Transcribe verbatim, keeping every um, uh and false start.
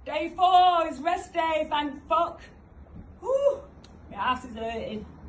Day four is rest day, thank fuck. Whew, my ass is hurting.